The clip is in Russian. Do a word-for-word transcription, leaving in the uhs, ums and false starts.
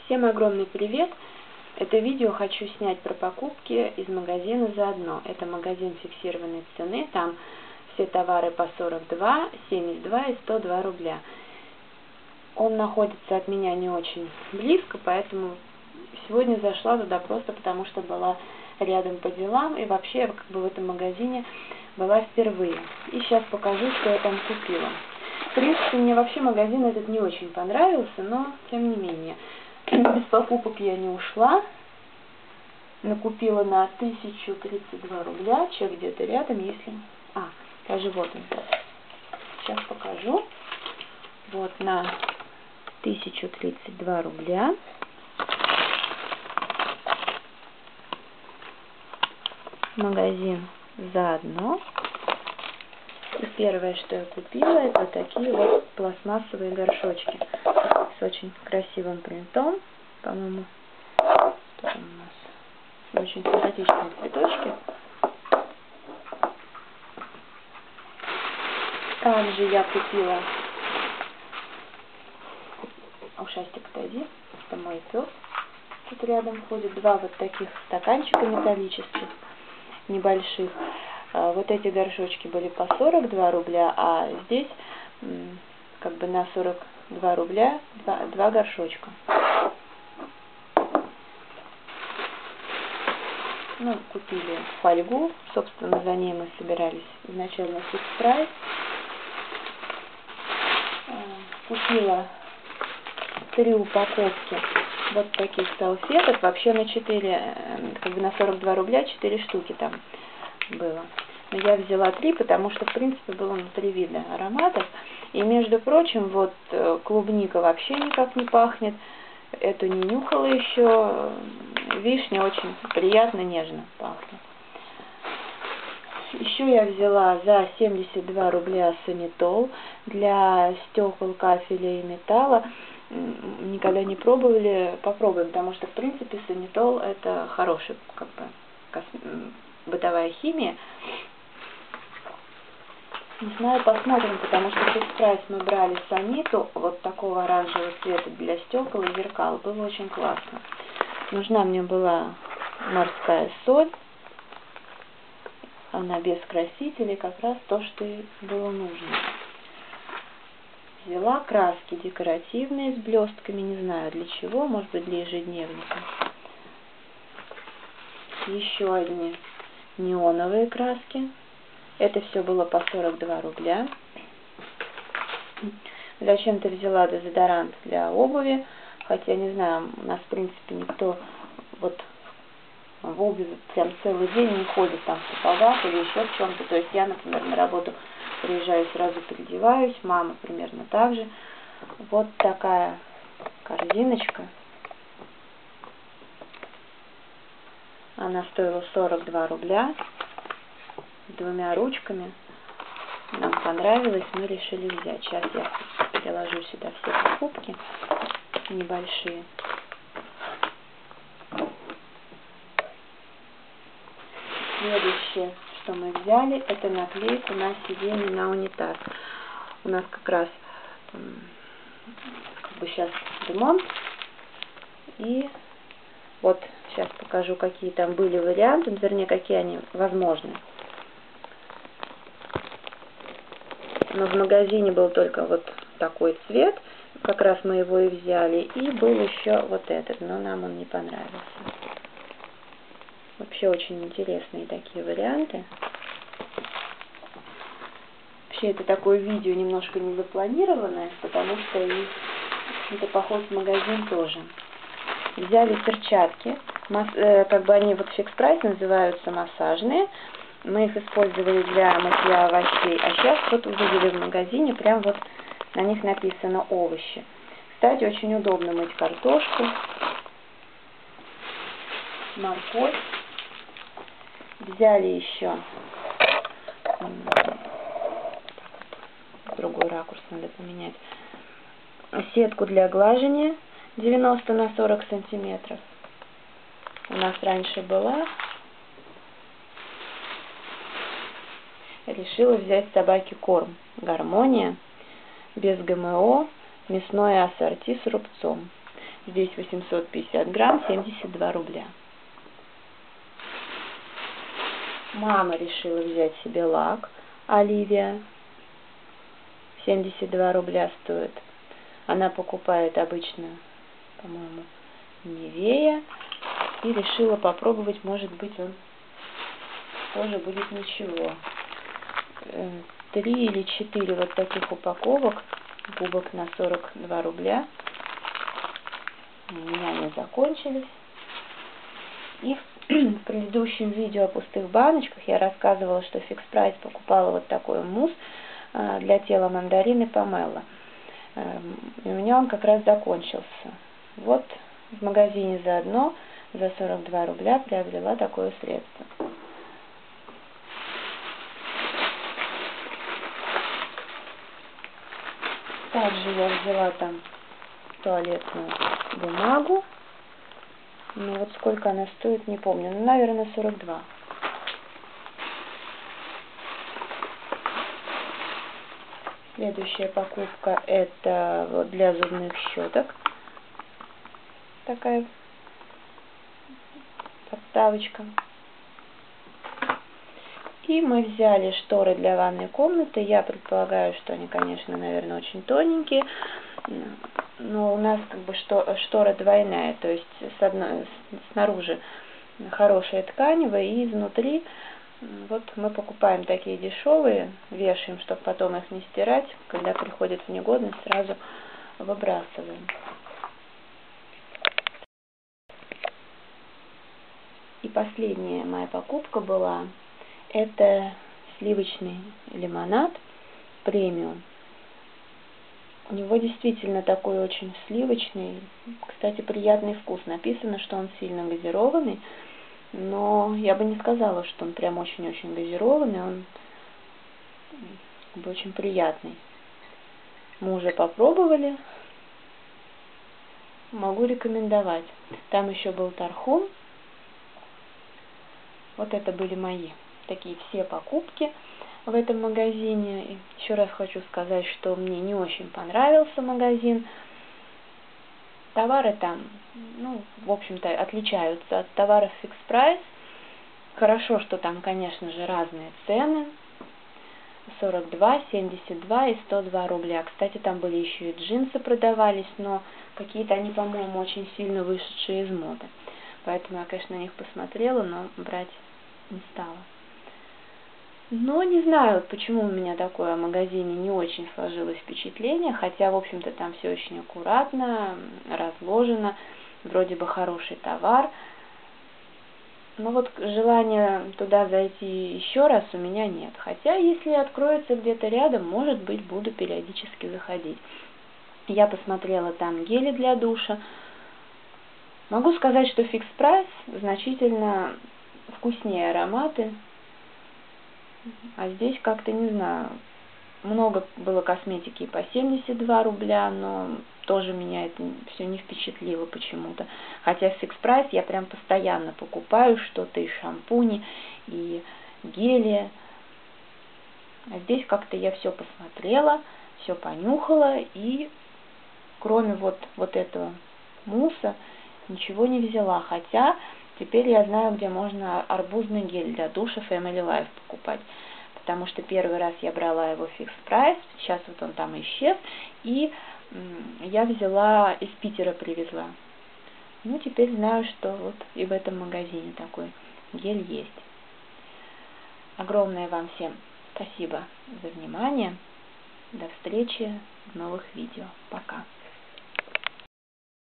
Всем огромный привет! Это видео хочу снять про покупки из магазина «Заодно». Это магазин фиксированной цены, там все товары по сорок два, семьдесят два и сто два рубля. Он находится от меня не очень близко, поэтому сегодня зашла туда просто потому, что была рядом по делам, и вообще я как бы в этом магазине была впервые. И сейчас покажу, что я там купила. В принципе, мне вообще магазин этот не очень понравился, но тем не менее. Без покупок я не ушла. Накупила на тысячу тридцать два рубля. Чек где-то рядом, если... А, даже вот он. Сейчас покажу. Вот на тысячу тридцать два рубля. Магазин «Заодно». И первое, что я купила, это такие вот пластмассовые горшочки с очень красивым принтом, по-моему. Тут у нас очень симпатичные цветочки. Также я купила... Ушастик, отойди, это мой пес. Тут рядом ходит два вот таких стаканчика металлических, небольших. Вот эти горшочки были по сорок два рубля, а здесь как бы на сорок два рубля два, два горшочка. Ну, купили фольгу, собственно, за ней мы собирались изначально фикс-прайс. Купила три упаковки вот таких салфеток, вообще на четыре, как бы на сорок два рубля четыре штуки там было. Но я взяла три, потому что, в принципе, было на три вида ароматов. И, между прочим, вот клубника вообще никак не пахнет. Эту не нюхала еще. Вишня очень приятно, нежно пахнет. Еще я взяла за семьдесят два рубля санитол для стекол, кафеля и металла. Никогда не пробовали, попробуем, потому что, в принципе, санитол это хороший, как бы, косм... бытовая химия. Не знаю, посмотрим, потому что в фикс-прайс мы брали саниту вот такого оранжевого цвета для стекол и зеркал. Было очень классно. Нужна мне была морская соль. Она без красителей, как раз то, что и было нужно. Взяла краски декоративные с блестками, не знаю для чего, может быть для ежедневника. Еще одни неоновые краски. Это все было по сорок два рубля. Зачем-то взяла дезодорант для обуви, хотя, не знаю, у нас, в принципе, никто вот в обуви прям целый день не ходит там в сапогах или еще в чем-то. То есть я, например, на работу приезжаю, сразу переодеваюсь, мама примерно так же. Вот такая корзиночка. Она стоила сорок два рубля. С двумя ручками. Нам понравилось, мы решили взять. Сейчас я приложу сюда все покупки небольшие. Следующее, что мы взяли, это наклейку на сиденье на унитаз. У нас как раз как бы сейчас ремонт. И вот сейчас покажу, какие там были варианты, вернее, какие они возможны. Но в магазине был только вот такой цвет, как раз мы его и взяли, и был еще вот этот, но нам он не понравился. Вообще очень интересные такие варианты. Вообще это такое видео немножко незапланированное, потому что и это поход в магазин тоже. Взяли перчатки, как бы они вот фикс-прайс называются массажные. Мы их использовали для мытья овощей, а сейчас вот увидели в магазине, прям вот на них написано овощи. Кстати, очень удобно мыть картошку, морковь. Взяли еще, другой ракурс надо поменять, сетку для глажения девяносто на сорок сантиметров. У нас раньше была. Решила взять собаке корм «Гармония», без ГМО, мясное ассорти с рубцом. Здесь восемьсот пятьдесят грамм, семьдесят два рубля. Мама решила взять себе лак Оливия. семьдесят два рубля стоит. Она покупает обычно, по-моему, Нивея. И решила попробовать, может быть, он тоже будет ничего. Три или четыре вот таких упаковок губок на сорок два рубля. У меня они закончились. И в предыдущем видео о пустых баночках я рассказывала, что Fix Price покупала вот такой мусс для тела мандарины помело. И у меня он как раз закончился. Вот в магазине заодно за сорок два рубля приобрела такое средство. Также я взяла там туалетную бумагу. Ну вот сколько она стоит, не помню. Ну, наверное, сорок два. Следующая покупка это вот для зубных щеток. Такая подставочка. И мы взяли шторы для ванной комнаты. Я предполагаю, что они, конечно, наверное, очень тоненькие. Но у нас как бы штора двойная, то есть с одной, снаружи хорошая тканевая, и изнутри вот мы покупаем такие дешевые, вешаем, чтобы потом их не стирать, когда приходит в негодность, сразу выбрасываем. И последняя моя покупка была, это сливочный лимонад премиум. У него действительно такой очень сливочный, кстати, приятный вкус. Написано, что он сильно газированный, но я бы не сказала, что он прям очень-очень газированный, он очень приятный. Мы уже попробовали, могу рекомендовать. Там еще был тархун. Вот это были мои такие все покупки в этом магазине. И еще раз хочу сказать, что мне не очень понравился магазин. Товары там, ну, в общем-то, отличаются от товаров Fix Price. Хорошо, что там, конечно же, разные цены. сорок два, семьдесят два и сто два рубля. Кстати, там были еще и джинсы продавались, но какие-то они, по-моему, очень сильно вышедшие из моды. Поэтому я, конечно, на них посмотрела, но брать не стала. Но не знаю, почему у меня такое о магазине не очень сложилось впечатление, хотя, в общем-то, там все очень аккуратно, разложено, вроде бы хороший товар. Но вот желания туда зайти еще раз у меня нет. Хотя, если откроется где-то рядом, может быть, буду периодически заходить. Я посмотрела там гели для душа. Могу сказать, что Fix Price значительно вкуснее ароматы. А здесь как-то, не знаю, много было косметики по семьдесят два рубля, но тоже меня это все не впечатлило почему-то. Хотя в Fix Price я прям постоянно покупаю что-то, и шампуни, и гели. А здесь как-то я все посмотрела, все понюхала, и кроме вот, вот этого мусса ничего не взяла. Хотя теперь я знаю, где можно арбузный гель для душа Family Life покупать. Потому что первый раз я брала его Fix Price, сейчас вот он там исчез, и я взяла, из Питера привезла. Ну, теперь знаю, что вот и в этом магазине такой гель есть. Огромное вам всем спасибо за внимание. До встречи в новых видео. Пока.